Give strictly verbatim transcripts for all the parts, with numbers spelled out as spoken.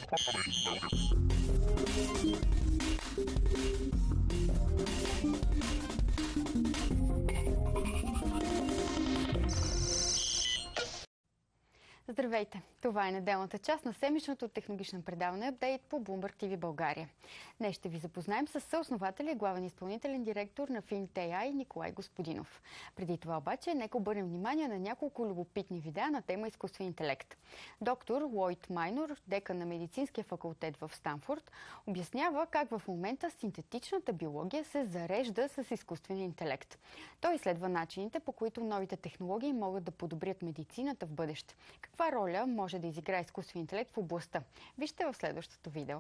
Здравейте! Това е неделната част на седмичното технологично предаване апдейт по Bloomberg ти ви България. Днес ще ви запознаем с съоснователя и главен изпълнителен директор на FinTAI Николай Господинов. Преди това обаче, нека обърнем внимание на няколко любопитни видеа на тема изкуствен интелект. Доктор Лойд Майнор, декан на медицинския факултет в Станфорд, обяснява как в момента синтетичната биология се зарежда с изкуствения интелект. Той изследва начините, по които новите технологии могат да подобрят медицината в бъдеще. Каква роля може да изиграе изкуствен интелект в областта? Вижте в следващото видео.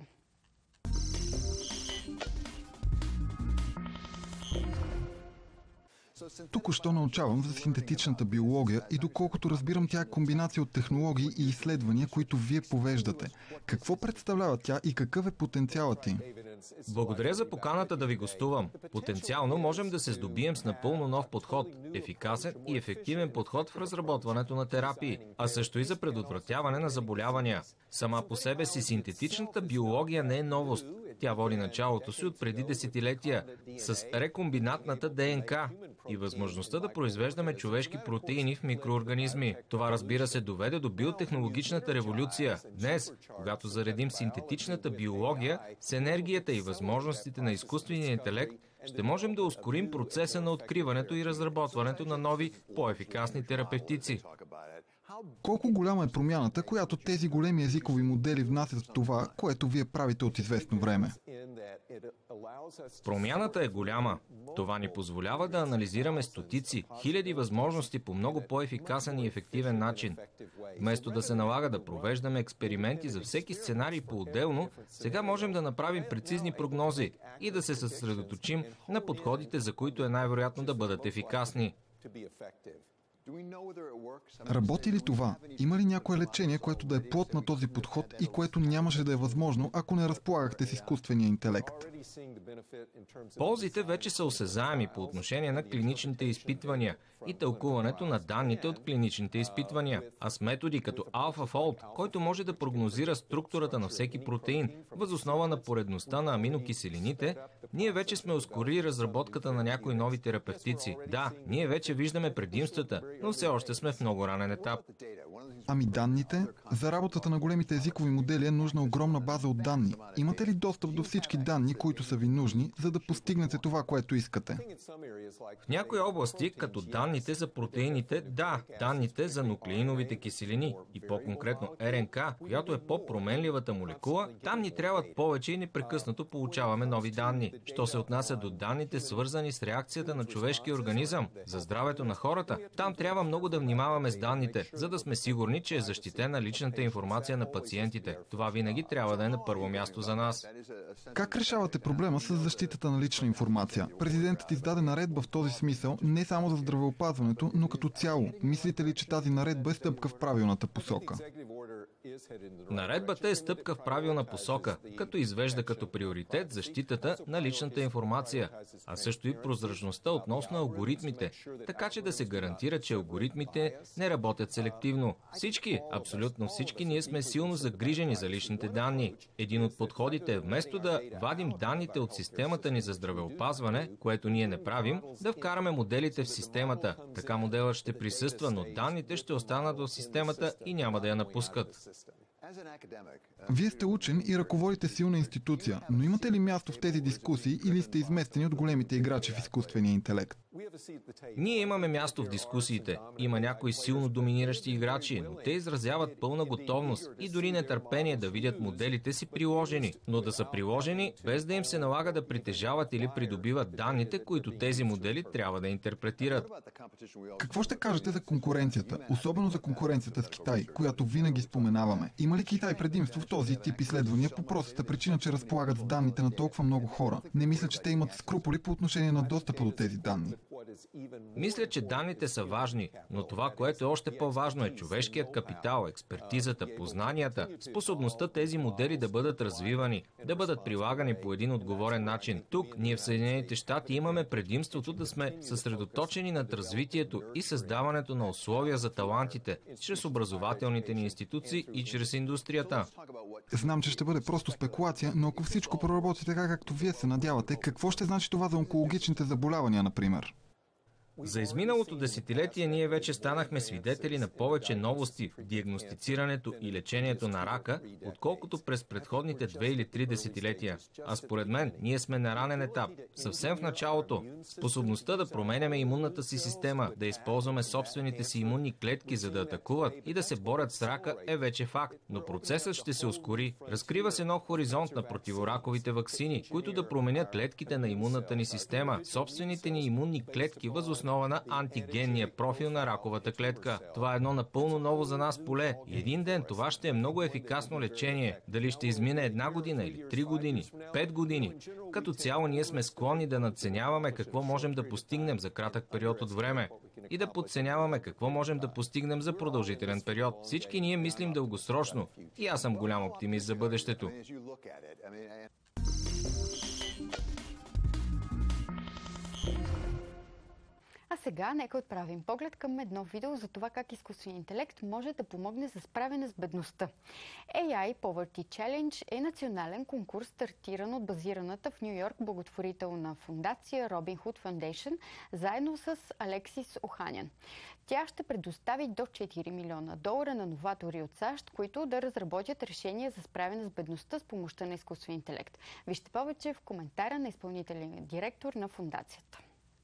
Току-що научавам за синтетичната биология и доколкото разбирам, тя е комбинация от технологии и изследвания, които вие повеждате. Какво представлява тя и какъв е потенциалът им? Благодаря за поканата да ви гостувам. Потенциално можем да се здобием с напълно нов подход, ефикасен и ефективен подход в разработването на терапии, а също и за предотвратяване на заболявания. Сама по себе си синтетичната биология не е новост. Тя води началото си от преди десетилетия с рекомбинатната ДНК и възможността да произвеждаме човешки протеини в микроорганизми. Това, разбира се, доведе до биотехнологичната революция. Днес, когато заредим синтетичната биология с енергията и възможностите на изкуствения интелект, ще можем да ускорим процеса на откриването и разработването на нови, по-ефикасни терапевтици. Колко голяма е промяната, която тези големи езикови модели внасят в това, което вие правите от известно време? Промяната е голяма. Това ни позволява да анализираме стотици, хиляди възможности по много по-ефикасен и ефективен начин. Вместо да се налага да провеждаме експерименти за всеки сценарий по-отделно, сега можем да направим прецизни прогнози и да се съсредоточим на подходите, за които е най-вероятно да бъдат ефикасни. Работи ли това? Има ли някое лечение, което да е плод на този подход и което нямаше да е възможно, ако не разполагахте с изкуствения интелект? Ползите вече са осезаеми по отношение на клиничните изпитвания и тълкуването на данните от клиничните изпитвания, а с методи като AlphaFold, който може да прогнозира структурата на всеки протеин въз основа на поредността на аминокиселините, ние вече сме ускорили разработката на някои нови терапевтици. Да, ние вече виждаме предимствата, но все още сме в много ранен етап. Ами данните? За работата на големите езикови модели е нужна огромна база от данни. Имате ли достъп до всички данни, които са ви нужни, за да постигнете това, което искате? В някои области, като данните за протеините, да, данните за нуклеиновите киселини и по-конкретно РНК, която е по-променливата молекула, там ни трябват повече и непрекъснато получаваме нови данни. Що се отнася до данните, свързани с реакцията на човешкия организъм, за здравето на хората, там трябва много да внимаваме с данните, за да сме сигурни, че е защитена личната информация на пациентите. Това винаги трябва да е на първо място за нас. Как решавате проблема с защитата на лична информация? Президентът издаде наредба в този смисъл не само за здравеопазването, но като цяло. Мислите ли, че тази наредба е стъпка в правилната посока? Наредбата е стъпка в правилна посока, като извежда като приоритет защитата на личната информация, а също и прозрачността относно алгоритмите, така че да се гарантира, че алгоритмите не работят селективно. Всички, абсолютно всички, ние сме силно загрижени за личните данни. Един от подходите е вместо да вадим данните от системата ни за здравеопазване, което ние не правим, да вкараме моделите в системата. Така моделът ще присъства, но данните ще останат в системата и няма да я напускат. Вие сте учен и ръководите силна институция, но имате ли място в тези дискусии или сте изместени от големите играчи в изкуствения интелект? Ние имаме място в дискусиите. Има някои силно доминиращи играчи, но те изразяват пълна готовност и дори нетърпение да видят моделите си приложени, но да са приложени без да им се налага да притежават или придобиват данните, които тези модели трябва да интерпретират. Какво ще кажете за конкуренцията, особено за конкуренцията с Китай, която винаги споменаваме? Има ли Китай предимство в този тип изследвания по простата причина, че разполагат с данните на толкова много хора? Не мисля, че те имат скруполи по отношение на достъпа до тези данни. Мисля, че данните са важни, но това, което е още по-важно, е човешкият капитал, експертизата, познанията, способността тези модели да бъдат развивани, да бъдат прилагани по един отговорен начин. Тук, ние в Съединените щати имаме предимството да сме съсредоточени над развитието и създаването на условия за талантите, чрез образователните ни институции и чрез индустрията. Знам, че ще бъде просто спекулация, но ако всичко проработи така, както вие се надявате, какво ще значи това за онкологичните заболявания, например? За изминалото десетилетие ние вече станахме свидетели на повече новости в диагностицирането и лечението на рака, отколкото през предходните две или три десетилетия. А според мен, ние сме на ранен етап, съвсем в началото. Способността да променяме имунната си система, да използваме собствените си имунни клетки, за да атакуват и да се борят с рака, е вече факт. Но процесът ще се ускори. Разкрива се нов хоризонт на противораковите ваксини, които да променят клетките на имунната ни система, собствените ни имунни клетки въз основа на антигенния профил на раковата клетка. Това е едно напълно ново за нас поле. И един ден това ще е много ефикасно лечение. Дали ще измине една година или три години, пет години. Като цяло ние сме склонни да надценяваме какво можем да постигнем за кратък период от време и да подценяваме какво можем да постигнем за продължителен период. Всички ние мислим дългосрочно и аз съм голям оптимист за бъдещето. А сега нека отправим поглед към едно видео за това как изкуственият интелект може да помогне за справяне с бедността. ей ай Poverty Challenge е национален конкурс, стартиран от базираната в Ню Йорк благотворителна фондация Robin Hood Foundation, заедно с Алексис Оханян. Тя ще предостави до четири милиона долара на новатори от САЩ, които да разработят решения за справяне с бедността с помощта на изкуствен интелект. Вижте повече в коментара на изпълнителния директор на фондацията.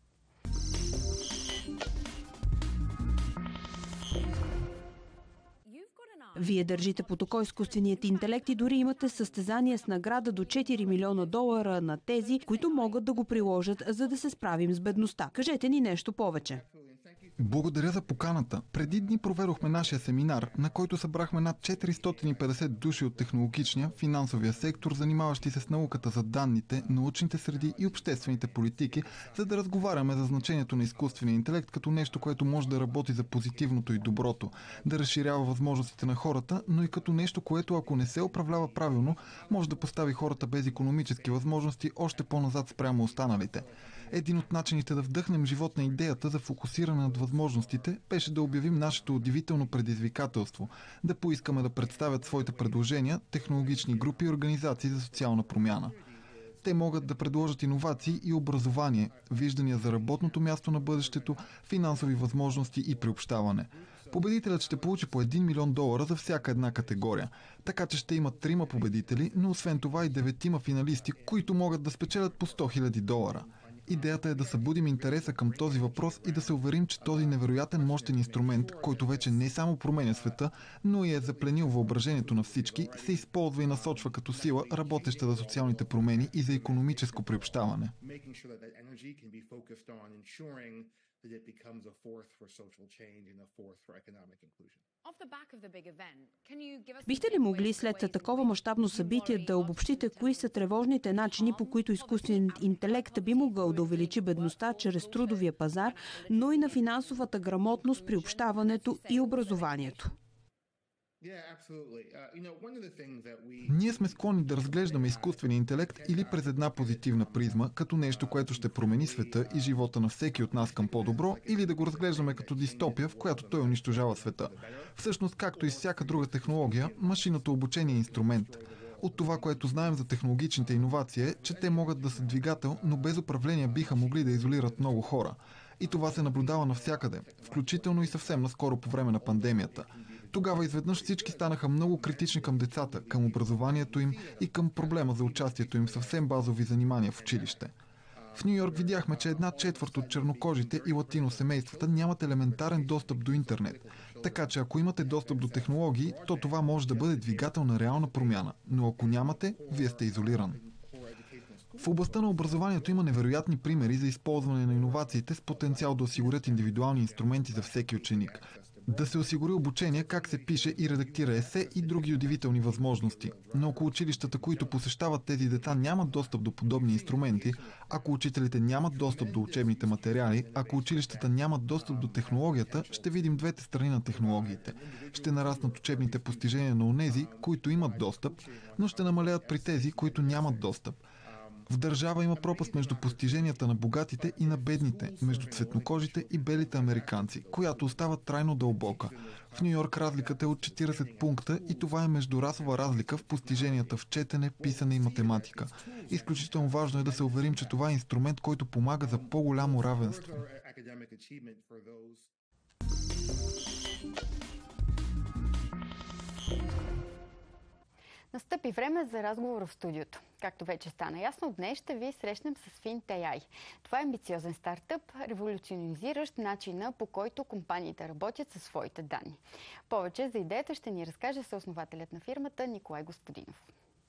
Вие държите под око изкуственият интелект и дори имате състезание с награда до четири милиона долара на тези, които могат да го приложат, за да се справим с бедността. Кажете ни нещо повече. Благодаря за поканата. Преди дни проведохме нашия семинар, на който събрахме над четиристотин и петдесет души от технологичния, финансовия сектор, занимаващи се с науката за данните, научните среди и обществените политики, за да разговаряме за значението на изкуствения интелект като нещо, което може да работи за позитивното и доброто, да разширява възможностите на хората, но и като нещо, което ако не се управлява правилно, може да постави хората без икономически възможности още по-назад спрямо останалите. Един от начините да вдъхнем живот на идеята за фокусиране над възможностите беше да обявим нашето удивително предизвикателство, да поискаме да представят своите предложения технологични групи и организации за социална промяна. Те могат да предложат иновации и образование, виждания за работното място на бъдещето, финансови възможности и приобщаване. Победителят ще получи по един милион долара за всяка една категория, така че ще има трима победители, но освен това и деветима финалисти, които могат да спечелят по сто хиляди долара. Идеята е да събудим интереса към този въпрос и да се уверим, че този невероятен мощен инструмент, който вече не само променя света, но и е запленил въображението на всички, се използва и насочва като сила, работеща за социалните промени и за икономическо приобщаване. Бихте ли могли след такова мащабно събитие да обобщите кои са тревожните начини, по които изкуственият интелект би могъл да увеличи бедността чрез трудовия пазар, но и на финансовата грамотност, приобщаването и образованието? Ние сме склонни да разглеждаме изкуствения интелект или през една позитивна призма, като нещо, което ще промени света и живота на всеки от нас към по-добро, или да го разглеждаме като дистопия, в която той унищожава света. Всъщност, както и всяка друга технология, машинното обучение е инструмент. От това, което знаем за технологичните иновации е, че те могат да са двигател, но без управление биха могли да изолират много хора. И това се наблюдава навсякъде, включително и съвсем наскоро по време на пандемията. Тогава изведнъж всички станаха много критични към децата, към образованието им и към проблема за участието им в съвсем базови занимания в училище. В Ню Йорк видяхме, че една четвърт от чернокожите и латино семействата нямат елементарен достъп до интернет. Така че ако имате достъп до технологии, то това може да бъде двигател на реална промяна. Но ако нямате, вие сте изолиран. В областта на образованието има невероятни примери за използване на иновациите с потенциал да осигурят индивидуални инструменти за всеки ученик. Да се осигури обучение как се пише и редактира есе и други удивителни възможности. Но ако училищата, които посещават тези деца, нямат достъп до подобни инструменти, ако учителите нямат достъп до учебните материали, ако училищата нямат достъп до технологията, ще видим двете страни на технологиите. Ще нараснат учебните постижения на онези, които имат достъп, но ще намалеят при тези, които нямат достъп. В държава има пропаст между постиженията на богатите и на бедните, между цветнокожите и белите американци, която остава трайно дълбока. В Ню Йорк разликата е от четиридесет пункта и това е междурасова разлика в постиженията в четене, писане и математика. Изключително важно е да се уверим, че това е инструмент, който помага за по-голямо равенство. Настъпи време за разговор в студиото. Както вече стана ясно, днес ще ви срещнем с FintAI. Това е амбициозен стартъп, революционизиращ начина, по който компаниите работят със своите данни. Повече за идеята ще ни разкаже съоснователят на фирмата Николай Господинов.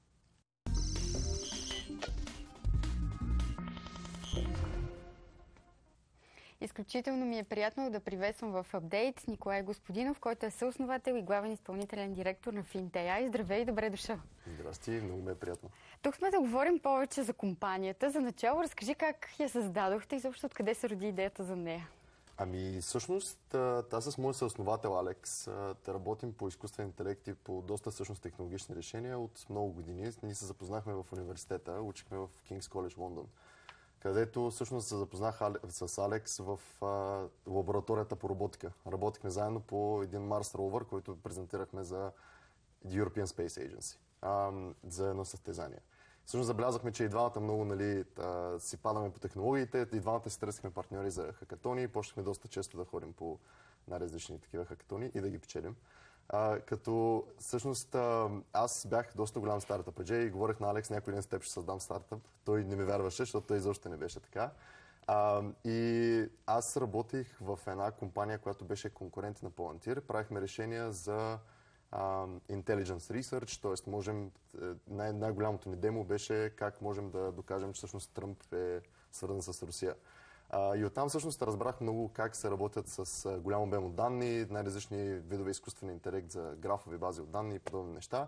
Изключително ми е приятно да приветствам в апдейт Николай Господинов, който е съосновател и главен изпълнителен директор на FintAI. Здравей и добре дошъл! Здрасти, много ме е приятно. Тук сме да говорим повече за компанията. За начало разкажи как я създадохте и защо откъде се роди идеята за нея. Ами всъщност, аз с моят съосновател Алекс да работим по изкуствен интелект и по доста всъщност технологични решения от много години. Ние се запознахме в университета, учихме в Кингс Коледж Лондон, където всъщност се запознах с Алекс в а, лабораторията по роботика. Работихме заедно по един Марс ровър, който презентирахме за European Space Agency, а, за едно състезание. Всъщност забелязахме, че и двамата много нали, а, си падаме по технологиите, и двамата си търсихме партньори за хакатони, почнахме доста често да ходим по най-различни такива хакатони и да ги печелим. А, като всъщност а, аз бях доста голям стартъпаджи и говорех на Алекс, някой ден с теб ще създам стартъп. Той не ми вярваше, защото той изобщо не беше така. А, и аз работих в една компания, която беше конкурент на Palantir. Правихме решения за а, Intelligence Research, т.е. можем, най- най-голямото ни демо беше как можем да докажем, че всъщност Тръмп е свързан с Русия. Uh, и оттам всъщност разбрах много как се работят с uh, голям обем от данни, най-различни видове изкуствен интелект за графови бази от данни и подобни неща.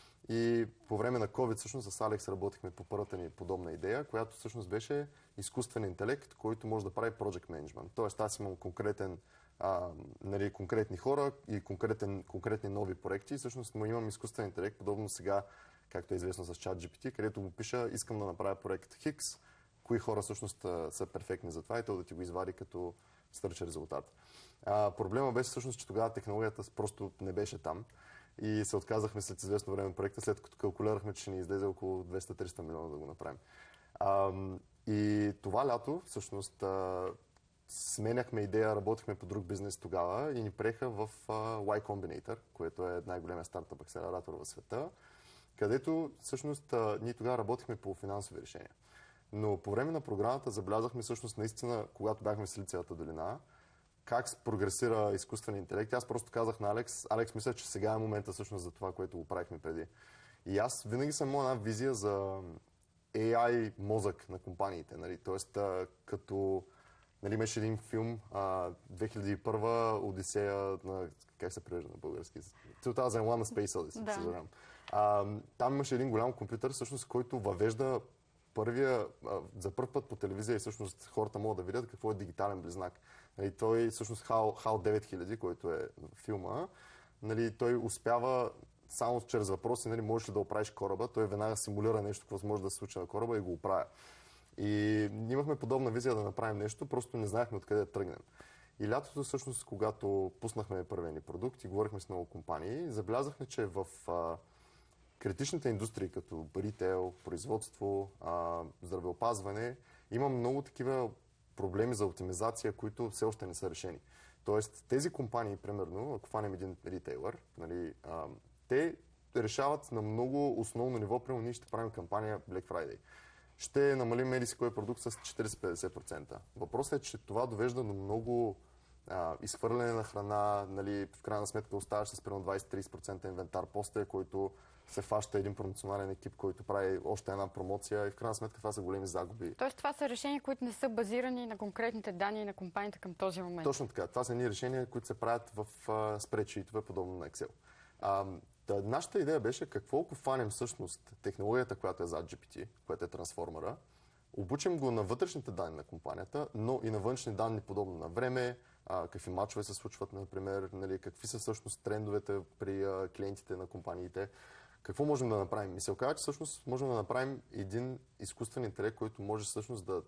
И по време на COVID всъщност с Алекс работихме по първата ни подобна идея, която всъщност беше изкуствен интелект, който може да прави project management. Тоест аз имам конкретен, а, нали, конкретни хора и конкретен, конкретни нови проекти. Всъщност му имам изкуствен интелект, подобно сега, както е известно с ChatGPT, където му пиша, искам да направя проект Хикс, кои хора всъщност са перфектни за това и то да ти го извади като стърча резултат. А, проблема беше всъщност, че тогава технологията просто не беше там и се отказахме след известно време проекта, след като калкулирахме, че ще ни излезе около двеста до триста милиона да го направим. А, и това лято всъщност а, сменяхме идея, работихме по друг бизнес тогава и ни приеха в а, Y Combinator, което е най-големия стартъп акселератор в света, където всъщност а, ние тогава работихме по финансови решения. Но по време на програмата забелязахме всъщност наистина, когато бяхме в Силициевата долина, как прогресира изкуствен интелект. Аз просто казах на Алекс, Алекс мисля, че сега е момента всъщност за това, което го правихме преди. И аз винаги съм имал една визия за Ей Ай мозък на компаниите. Нали? Тоест, а, като нали, имаше един филм а, две хиляди и първа Одисея на... Как се превежда на български? две хиляди и една на Space Odyssey, да. Съжалявам. А, там имаше един голям компютър, всъщност, който въвежда първия, за първ път по телевизия и всъщност хората могат да видят какво е дигитален близнак. Нали, той всъщност Хал девет хиляди, който е филма, нали, той успява само чрез въпроси, нали, можеш ли да оправиш кораба, той веднага симулира нещо, какво може да се случи на кораба и го оправя. И имахме подобна визия да направим нещо, просто не знаехме откъде да тръгнем. И лятото всъщност, когато пуснахме първия ни продукт и говорихме с много компании, забелязахме, че в а, критичните индустрии, като ритейл, производство, а, здравеопазване, има много такива проблеми за оптимизация, които все още не са решени. Тоест, тези компании, примерно, ако фанем един ритейлър, нали, а, те решават на много основно ниво, примерно ние ще правим кампания Black Friday. Ще намалим еди си кой продукт с четиридесет до петдесет процента. Въпросът е, че това довежда до много а, изхвърляне на храна, нали, в крайна сметка оставаш с примерно двайсет до трийсет процента инвентар, после който се фаща един промоционален екип, който прави още една промоция и в крайна сметка това са големи загуби. Тоест това са решения, които не са базирани на конкретните данни на компанията към този момент. Точно така. Това са едни решения, които се правят в спредшитове, подобно на Excel. А, да, нашата идея беше какво ако фанем всъщност технологията, която е зад джи пи ти, която е трансформера, обучим го на вътрешните данни на компанията, но и на външни данни, подобно на време, а, какви мачове се случват, например, нали, какви са всъщност трендовете при а, клиентите на компаниите. Какво можем да направим? И се оказа, че всъщност можем да направим един изкуствен интелект, който може всъщност да,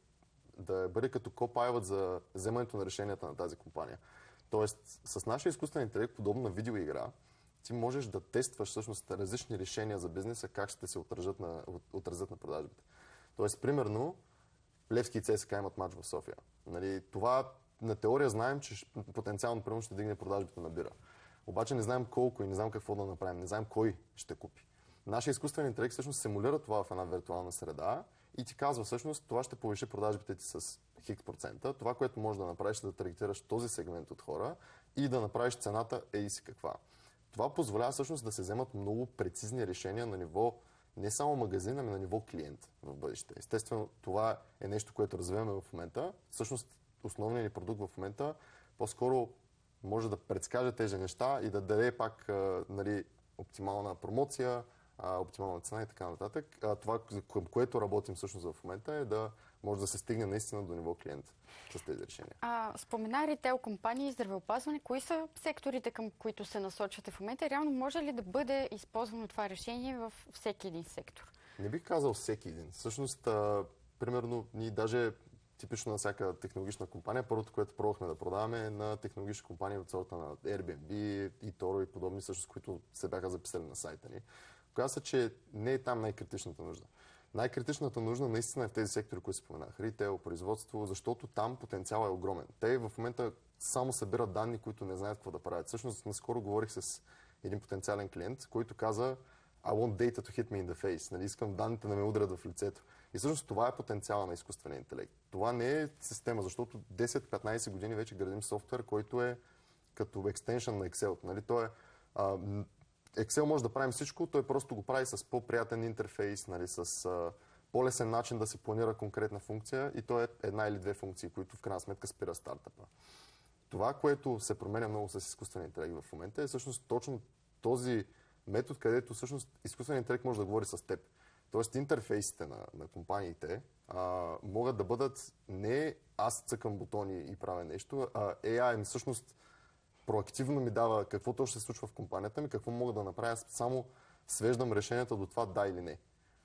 да бъде като копайлот за вземането на решенията на тази компания. Тоест, с нашия изкуствен интелект, подобно на видеоигра, ти можеш да тестваш всъщност различни решения за бизнеса, как ще се отразят на, отразят на продажбите. Тоест, примерно, Левски и ЦСКА имат матч в София. Нали, това на теория знаем, че потенциално примерно ще дигне продажбите на бира. Обаче не знаем колко и не знаем какво да направим, не знаем кой ще купи. Нашия изкуствен интелект всъщност симулира това в една виртуална среда и ти казва всъщност това ще повиши продажбите ти с хикс процента. Това, което можеш да направиш, е да таргетираш този сегмент от хора и да направиш цената ей си каква. Това позволява всъщност да се вземат много прецизни решения на ниво не само магазин, ами на ниво клиент в бъдеще. Естествено, това е нещо, което развиваме в момента. Всъщност, основният ни продукт в момента по-скоро може да предскаже тези неща и да даде пак а, нали, оптимална промоция, а, оптимална цена и така нататък. А, това, към което работим всъщност в момента е да може да се стигне наистина до ниво клиент с тези решения. А, спомена ритейл компании и здравеопазване. Кои са секторите, към които се насочвате в момента? Реално може ли да бъде използвано това решение в всеки един сектор? Не бих казал всеки един. Всъщност, а, примерно, ние даже типично на всяка технологична компания, първото, което пробвахме да продаваме е на технологични компании от сорта на Airbnb, eToro и подобни, също, които се бяха записали на сайта ни. Оказва се, че не е там най-критичната нужда. Най-критичната нужда наистина е в тези сектори, които споменах. Ритейл, производство, защото там потенциалът е огромен. Те в момента само събират данни, които не знаят какво да правят. Всъщност, наскоро говорих с един потенциален клиент, който каза I want data to hit me in the face. Нали, искам данните да ме удрят в лицето. И всъщност това е потенциала на изкуствения интелект. Това не е система, защото десет-петнайсет години вече градим софтуер, който е като екстеншън на Excel. Нали, то е, а, Excel може да правим всичко, той просто го прави с по-приятен интерфейс, нали, с а, по-лесен начин да се планира конкретна функция и то е една или две функции, които в крайна сметка спира стартъпа. Това, което се променя много с изкуствения интелект в момента е всъщност точно този метод, където всъщност изкуственият интелект може да говори с теб. Тоест интерфейсите на, на компаниите а, могат да бъдат не аз цъкам бутони и правя нещо, а ей ай всъщност проактивно ми дава какво точно се случва в компанията ми, какво мога да направя, само свеждам решенията до това да или не.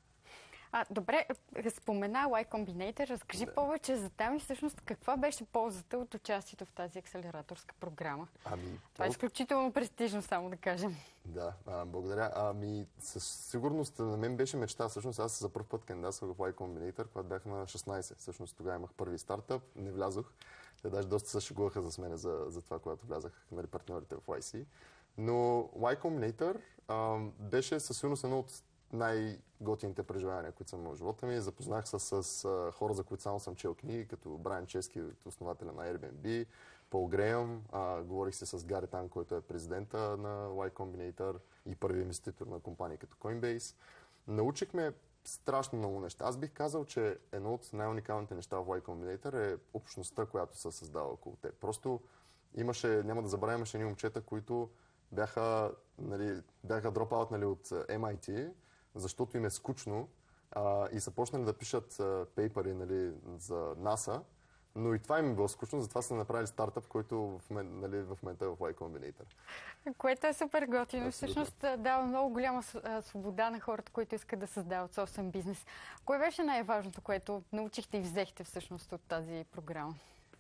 А, добре, спомена Y Combinator, разкажи да. повече за там и всъщност каква беше ползата от участието в тази акселераторска програма? Ами, това е изключително престижно, само да кажем. Да, а, благодаря. Ами, със сигурност на мен беше мечта. Всъщност аз за първ път кандидатствах в Y Combinator, когато бях на шестнайсет. Всъщност тогава имах първи стартъп, не влязох. Те даже доста се шегуваха за мене за, за това, когато влязах, нали, партньорите в уай си. Но Y Combinator а, беше със сигурност едно от най-готините преживявания, които съм имал в живота ми. Запознах се с, с а, хора, за които само съм чел книги, като Брайан Чески, основателя на Airbnb, Пол Греъм, а, говорих се с Гари Тан, който е президента на Y Combinator и първи инвеститор на компании като Coinbase. Научихме страшно много неща. Аз бих казал, че едно от най-уникалните неща в Y Combinator е общността, която се създава около теб. Просто имаше, няма да забравя, имаше едни момчета, които бяха, нали, бяха дропаут, нали, от ем ай ти, защото им е скучно а, и са почнали да пишат а, пейпери, нали, за НАСА, но и това им е било скучно, затова са направили стартъп, който в, мен, нали, в момента е в Y Combinator. Което е супер готино. Всъщност дава много голяма свобода на хората, които искат да създават собствен бизнес. Кое беше най-важното, което научихте и взехте всъщност от тази програма?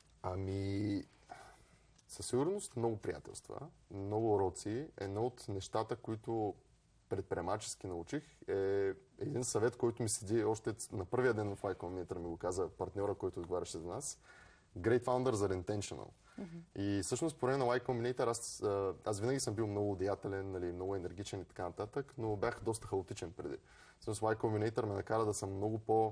Ами, със сигурност много приятелства, много уроци. Едно от нещата, които предприемачески научих, е един съвет, който ми седи още на първия ден в Y Combinator, ми го каза партньора, който отговаряше за нас. Great founders are intentional. Mm-hmm. И всъщност по време на Y Combinator аз, аз винаги съм бил много деятелен, нали, много енергичен и така нататък, но бях доста хаотичен преди. Всъщност Y Combinator ме накара да съм много по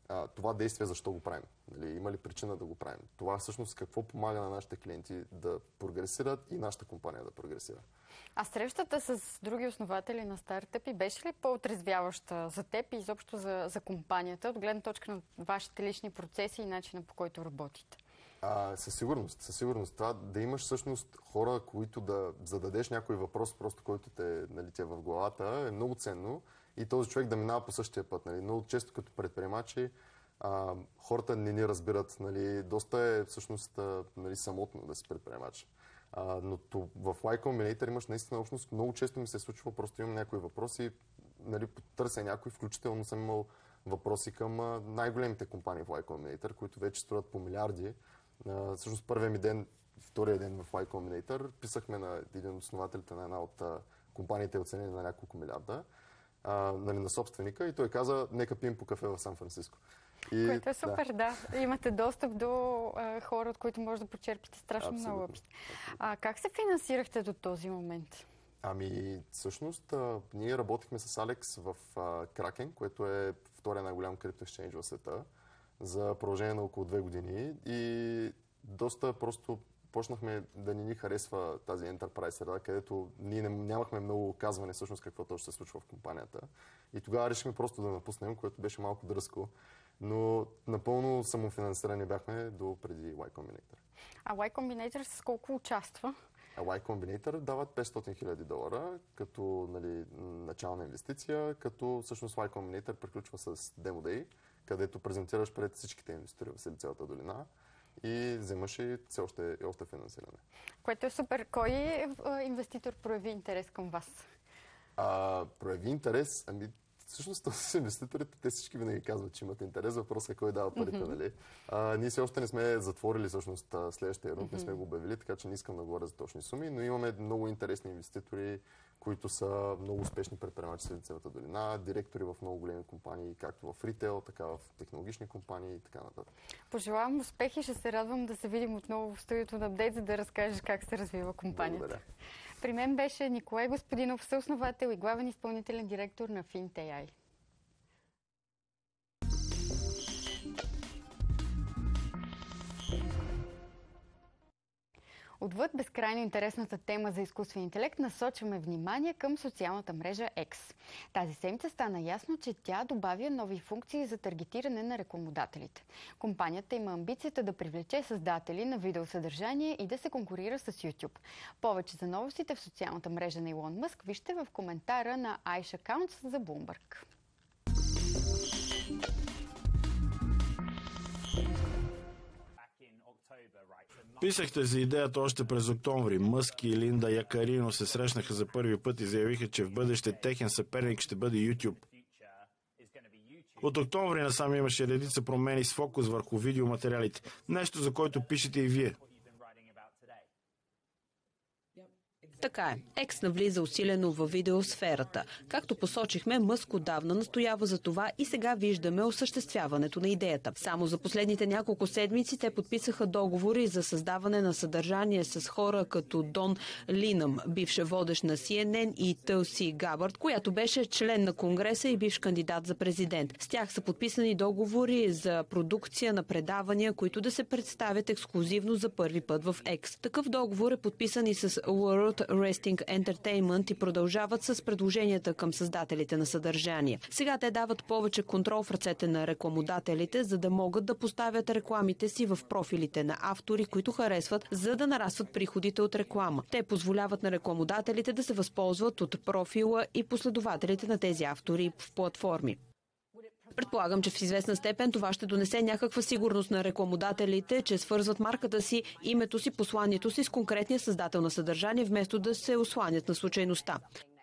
а, това действие защо го правим. Нали, има ли причина да го правим. Това всъщност какво помага на нашите клиенти да прогресират и нашата компания да прогресира. А срещата с други основатели на стартъпи беше ли по-отрезвяваща за теб и изобщо за, за компанията, от гледна точка на вашите лични процеси и начина, по който работите? А, със сигурност, със сигурност. Това да имаш всъщност хора, които да зададеш някой въпрос, просто който те, нали, те е в главата, е много ценно и този човек да минава по същия път. Нали. Много често като предприемачи а, хората не ни разбират. Нали. Доста е всъщност нали, самотно да си предприемач. А, но то, в Y Combinator имаш наистина общност. Много често ми се случва, просто имам някои въпроси, нали, потърся някой, включително съм имал въпроси към а, най-големите компании в Y Combinator, които вече струват по милиарди. Uh, всъщност първия ми ден, втория ден в Y Combinator, писахме на един от основателите на една от uh, компаниите, оценени на няколко милиарда, uh, нали, на собственика, и той каза, нека пием по кафе в Сан-Франциско. И, което е супер, да. да. Имате достъп до uh, хора, от които може да почерпите страшно Абсолютно. много. А как се финансирахте до този момент? Ами, всъщност, uh, ние работихме с Алекс в uh, Kraken, което е втория най-голям криптоексчейндж в света, за продължение на около две години и доста просто почнахме да ни ни харесва тази enterprise среда, където ние нямахме много казване всъщност какво точно се случва в компанията. И тогава решихме просто да напуснем, което беше малко дръзко, но напълно самофинансирани бяхме до преди Y Combinator. А Y Combinator с колко участва? А Y Combinator дават петстотин хиляди долара като нали, начална инвестиция, като всъщност Y Combinator приключва с Demo Day, където презентираш пред всичките инвеститори в Силициевата долина и вземаш и все още, и още финансиране. Което е супер. Кой инвеститор прояви интерес към вас? А, прояви интерес? Ами, всъщност този инвеститорите, те всички винаги казват, че имат интерес. Въпросът е кой дава парите, mm-hmm. нали? А, ние все още не сме затворили всъщност следващия рунд, mm-hmm. не сме го обявили, така че не искам да говоря за точни суми, но имаме много интересни инвеститори, които са много успешни предприемачи в Силициевата долина, директори в много големи компании, както в ритейл, така в технологични компании и така нататък. Пожелавам успехи, ще се радвам да се видим отново в студиото на Апдейт, за да разкажеш как се развива компанията. Благодаря. При мен беше Николай Господинов, съосновател и главен изпълнителен директор на FintAI. Отвъд безкрайно интересната тема за изкуствен интелект насочваме внимание към социалната мрежа X. Тази седмица стана ясно, че тя добавя нови функции за таргетиране на рекламодателите. Компанията има амбицията да привлече създатели на видеосъдържание и да се конкурира с YouTube. Повече за новостите в социалната мрежа на Илон Мъск вижте в коментара на Айша Каунтс за Bloomberg. Писахте за идеята още през октомври. Мъск и Линда Якарино се срещнаха за първи път и заявиха, че в бъдеще техен съперник ще бъде YouTube. От октомври насам имаше редица промени с фокус върху видеоматериалите. Нещо, за който пишете и вие. Така е. Екс навлиза усилено във видеосферата. Както посочихме, Мъск отдавна настоява за това и сега виждаме осъществяването на идеята. Само за последните няколко седмици те подписаха договори за създаване на съдържание с хора като Дон Линъм, бивш водещ на Си Ен Ен, и Тълси Габърд, която беше член на Конгреса и бивш кандидат за президент. С тях са подписани договори за продукция на предавания, които да се представят ексклузивно за първи път в Екс. Такъв договор е подписан и с World Wrestling Entertainment и продължават с предложенията към създателите на съдържание. Сега те дават повече контрол в ръцете на рекламодателите, за да могат да поставят рекламите си в профилите на автори, които харесват, за да нарастват приходите от реклама. Те позволяват на рекламодателите да се възползват от профила и последователите на тези автори в платформи. Предполагам, че в известна степен това ще донесе някаква сигурност на рекламодателите, че свързват марката си, името си, посланието си с конкретния създател на съдържание, вместо да се осланят на случайността.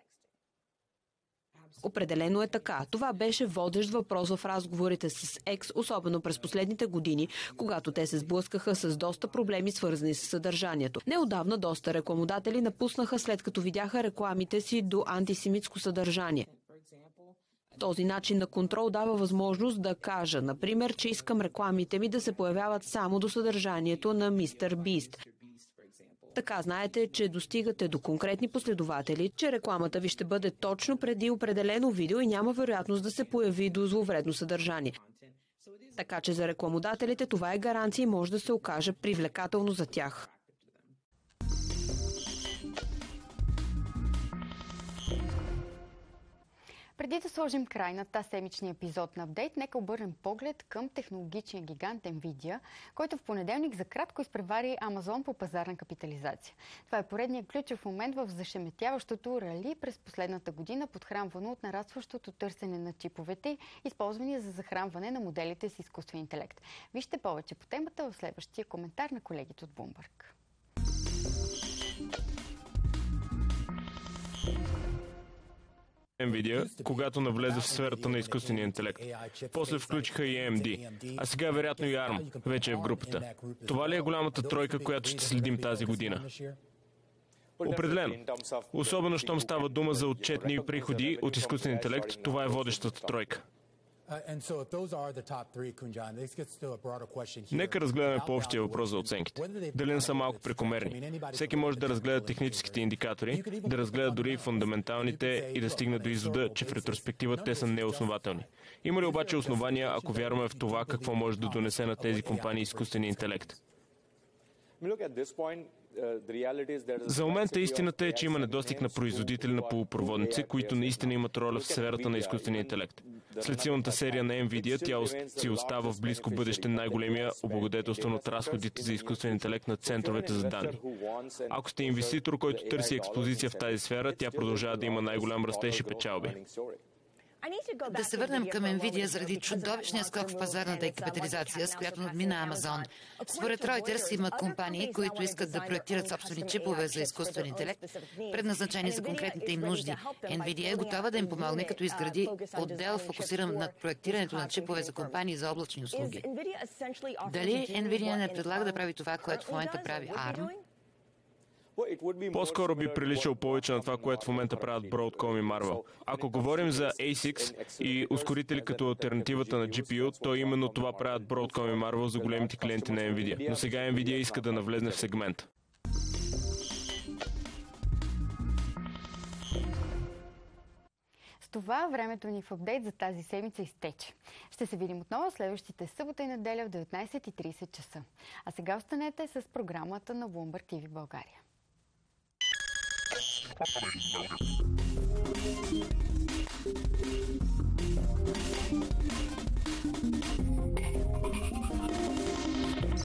Определено е така. Това беше водещ въпрос в разговорите с Екс, особено през последните години, когато те се сблъскаха с доста проблеми, свързани с съдържанието. Неотдавна доста рекламодатели напуснаха, след като видяха рекламите си до антисемитско съдържание. Този начин на контрол дава възможност да кажа, например, че искам рекламите ми да се появяват само до съдържанието на мистер Бист. Така знаете, че достигате до конкретни последователи, че рекламата ви ще бъде точно преди определено видео и няма вероятност да се появи до зловредно съдържание. Така че за рекламодателите това е гаранция и може да се окаже привлекателно за тях. Преди да сложим край на тази седмичния епизод на Апдейт, нека обърнем поглед към технологичния гигант Nvidia, който в понеделник за кратко изпревари Амазон по пазарна капитализация. Това е поредният ключов момент в зашеметяващото рали през последната година, подхранвано от нарастващото търсене на чиповете, използвани за захранване на моделите с изкуствен интелект. Вижте повече по темата в следващия коментар на колегите от Bloomberg. Nvidia, когато навлезе в сферата на изкуствения интелект. После включиха и Ей Ем Ди, а сега вероятно и Арм вече е в групата. Това ли е голямата тройка, която ще следим тази година? Определено. Особено, щом става дума за отчетни приходи от изкуствен интелект, това е водещата тройка. Нека разгледаме по-общия въпрос за оценките. Дали не са малко прекомерни? Всеки може да разгледа техническите индикатори, да разгледа дори и фундаменталните и да стигне до извода, че в ретроспектива те са неоснователни. Има ли обаче основания, ако вярваме в това, какво може да донесе на тези компании изкуствения интелект? За момента истината е, че има недостиг на производители на полупроводници, които наистина имат роля в сферата на изкуствения интелект. След силната серия на Nvidia, тя си остава в близко бъдеще най-големия облагодетелстван от разходите за изкуствен интелект на центровете за данни. Ако сте инвеститор, който търси експозиция в тази сфера, тя продължава да има най-голям растеж и печалби. Да се върнем към Nvidia заради чудовищния скок в пазарната капитализация, с която надмина Амазон. Според Reuters има компании, които искат да проектират собствени чипове за изкуствен интелект, предназначени за конкретните им нужди. Nvidia е готова да им помогне, като изгради отдел, фокусиран над проектирането на чипове за компании за облачни услуги. Дали Nvidia не предлага да прави това, което в момента прави Арм? По-скоро би приличал повече на това, което в момента правят Broadcom и Marvell. Ако говорим за Ей Сикс и ускорители като алтернативата на Джи Пи Ю, то именно това правят Broadcom и Marvell за големите клиенти на Nvidia. Но сега Nvidia иска да навлезне в сегмент. С това времето ни в апдейт за тази седмица изтече. Ще се видим отново следващите събота и неделя в деветнайсет и трийсет часа. А сега останете с програмата на Bloomberg Ти Ви България.